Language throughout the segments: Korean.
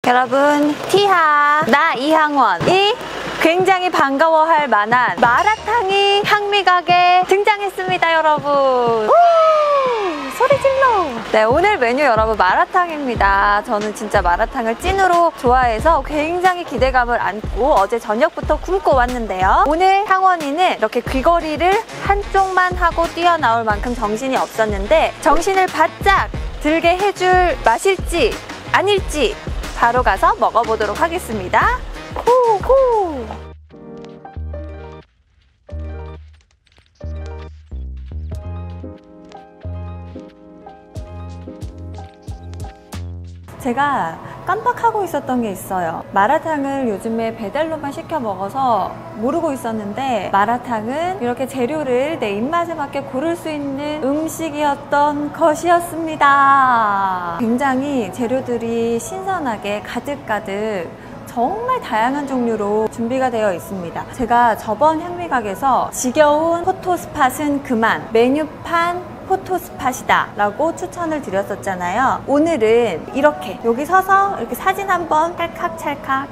여러분, 티하 나 이항원이 굉장히 반가워할 만한 마라탕이 향미가게 등장했습니다. 여러분, 오! 소리 질러. 네, 오늘 메뉴 여러분 마라탕입니다. 저는 진짜 마라탕을 찐으로 좋아해서 굉장히 기대감을 안고 어제 저녁부터 굶고 왔는데요. 오늘 향원이는 이렇게 귀걸이를 한쪽만 하고 뛰어나올 만큼 정신이 없었는데 정신을 바짝 들게 해줄 맛일지 아닐지 바로 가서 먹어보도록 하겠습니다. 고고! 제가 깜빡하고 있었던 게 있어요. 마라탕을 요즘에 배달로만 시켜 먹어서 모르고 있었는데 마라탕은 이렇게 재료를 내 입맛에 맞게 고를 수 있는 음식이었던 것이었습니다. 굉장히 재료들이 신선하게 가득가득 정말 다양한 종류로 준비가 되어 있습니다. 제가 저번 향미각에서 지겨운 포토스팟은 그만, 메뉴판 포토스팟이다 라고 추천을 드렸었잖아요. 오늘은 이렇게 여기 서서 이렇게 사진 한번 찰칵찰칵.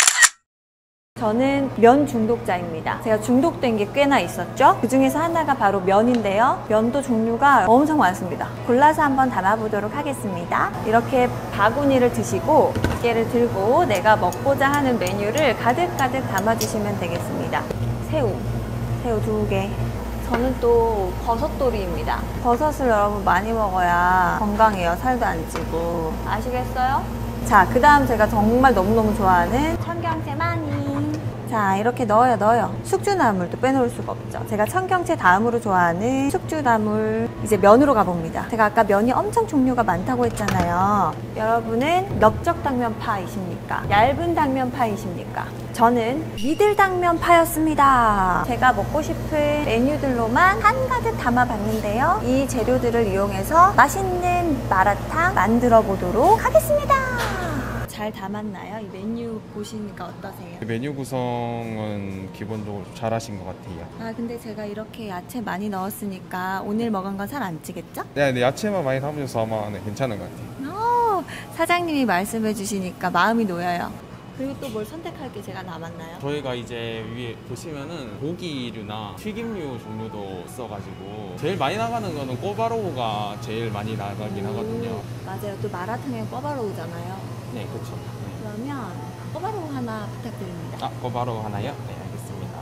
저는 면 중독자입니다. 제가 중독된 게 꽤나 있었죠. 그 중에서 하나가 바로 면인데요. 면도 종류가 엄청 많습니다. 골라서 한번 담아보도록 하겠습니다. 이렇게 바구니를 드시고 두개를 들고 내가 먹고자 하는 메뉴를 가득가득 담아주시면 되겠습니다. 새우 2개. 저는 또 버섯돌이입니다. 버섯을 여러분 많이 먹어야 건강해요. 살도 안 찌고. 아시겠어요? 자, 그 다음 제가 정말 너무너무 좋아하는 청경채 많이. 자, 이렇게 넣어요. 숙주나물도 빼놓을 수가 없죠. 제가 청경채 다음으로 좋아하는 숙주나물. 이제 면으로 가봅니다. 제가 아까 면이 엄청 종류가 많다고 했잖아요. 여러분은 넓적 당면파이십니까? 얇은 당면파이십니까? 저는 미들 당면파였습니다. 제가 먹고 싶은 메뉴들로만 한가득 담아봤는데요. 이 재료들을 이용해서 맛있는 마라탕 만들어 보도록 하겠습니다. 잘 담았나요? 이 메뉴 보시니까 어떠세요? 메뉴 구성은 기본적으로 잘하신 것 같아요. 아, 근데 제가 이렇게 야채 많이 넣었으니까 오늘 먹은 건 살 안 찌겠죠? 네, 야채만 많이 담으셔서 아마 괜찮은 것 같아요. 사장님이 말씀해 주시니까 마음이 놓여요. 그리고 또 뭘 선택할 게 제가 남았나요? 저희가 이제 위에 보시면은 고기류나 튀김류 종류도 있어가지고 제일 많이 나가는 거는 꼬바로우가 제일 많이 나가긴 하거든요. 맞아요. 또 마라탕에 꼬바로우잖아요. 네, 그렇죠. 네. 그러면 꼬바로우 하나 부탁드립니다. 아, 꼬바로우 하나요? 네, 알겠습니다.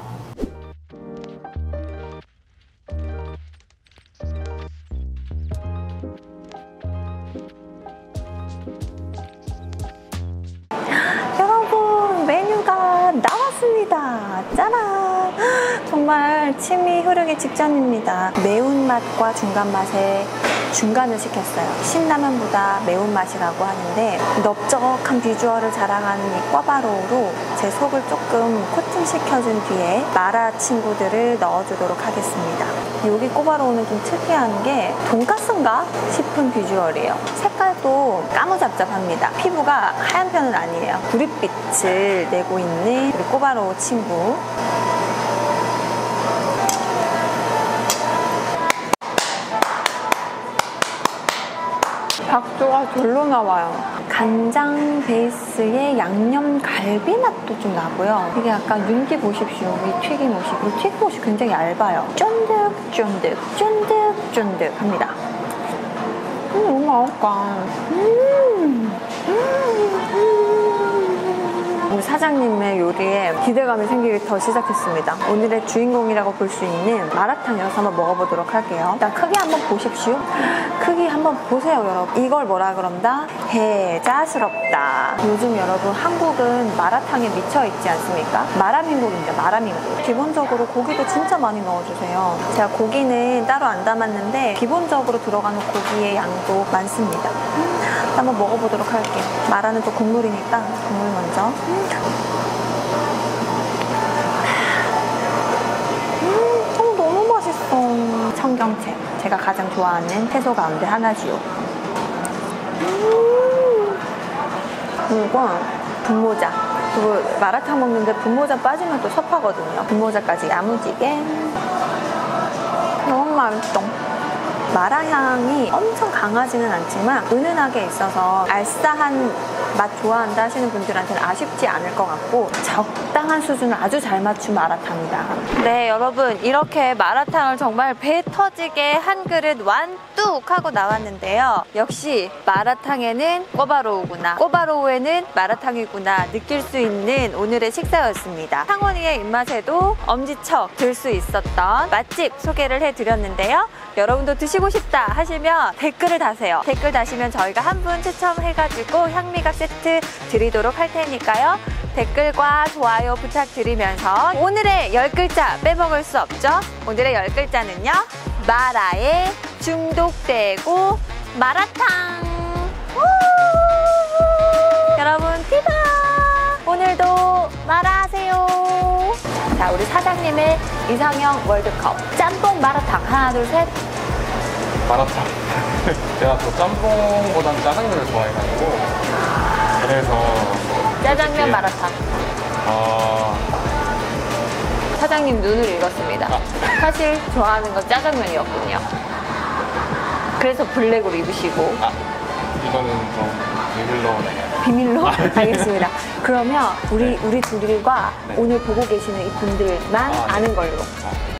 여러분, 메뉴가 나왔습니다. 짜란! 정말 침이 흐르기 직전입니다. 매운맛과 중간맛의 중간을 시켰어요. 신라면보다 매운맛이라고 하는데 넓적한 비주얼을 자랑하는 이 꿔바로우로 제 속을 조금 코팅시켜준 뒤에 마라 친구들을 넣어주도록 하겠습니다. 여기 꿔바로우는 좀 특이한 게 돈가스인가 싶은 비주얼이에요. 색깔도 까무잡잡합니다. 피부가 하얀 편은 아니에요. 구릿빛을 내고 있는 우리 꿔바로우 친구. 박조가 절로 나와요. 간장 베이스의 양념 갈비 맛도 좀 나고요. 이게 약간 윤기 보십시오. 이 튀김옷이. 그리고 튀김옷이 굉장히 얇아요. 쫀득쫀득 합니다. 너무 맛있다. 우리 사장님의 요리에 기대감이 생기기 더 시작했습니다. 오늘의 주인공이라고 볼 수 있는 마라탕이어서 한번 먹어보도록 할게요. 일단 크기 한번 보십시오. 크기 한번 보세요, 여러분. 이걸 뭐라 그런다? 해자스럽다. 요즘 여러분 한국은 마라탕에 미쳐있지 않습니까? 마라민국입니다. 마라민국. 기본적으로 고기도 진짜 많이 넣어주세요. 제가 고기는 따로 안 담았는데 기본적으로 들어가는 고기의 양도 많습니다. 한번 먹어보도록 할게요. 마라는 또 국물이니까 국물 먼저. 너무 맛있어. 청경채, 제가 가장 좋아하는 채소 가운데 하나지요. 그리고 분모자. 그리고 마라탕 먹는데 분모자 빠지면 또 섭하거든요. 분모자까지 야무지게. 너무 맛있어. 마라향이 엄청 강하지는 않지만 은은하게 있어서 알싸한 맛 좋아한다 하시는 분들한테는 아쉽지 않을 것 같고 적당한 수준을 아주 잘 맞춘 마라탕이다. 네, 여러분 이렇게 마라탕을 정말 배 터지게 한 그릇 완뚝 하고 나왔는데요. 역시 마라탕에는 꼬바로우구나, 꼬바로우에는 마라탕이구나 느낄 수 있는 오늘의 식사였습니다. 상원이의 입맛에도 엄지척 들 수 있었던 맛집 소개를 해드렸는데요. 여러분도 드시고 싶다 하시면 댓글을 다세요. 댓글 다시면 저희가 한 분 추첨해가지고 향미각 세트 드리도록 할 테니까요. 댓글과 좋아요 부탁드리면서 오늘의 10글자 빼먹을 수 없죠. 오늘의 10글자는요. 마라에 중독되고 마라탕. 여러분 띠바 오늘도 마라하세요. 자, 우리 사장님의 이상형 월드컵 짬뽕 마라탕 하나 둘 셋. 마라탕. 제가 또 짬뽕보다는 짜장면을 좋아해가지고 그래서 짜장면 마라탕. 사장님 눈을 읽었습니다. 사실 좋아하는 건 짜장면이었군요. 그래서 블랙으로 입으시고. 이거는 좀 비밀로. 비밀로? 알겠습니다. 그러면 우리 둘과 네. 오늘 보고 계시는 이 분들만 네. 아는 걸로.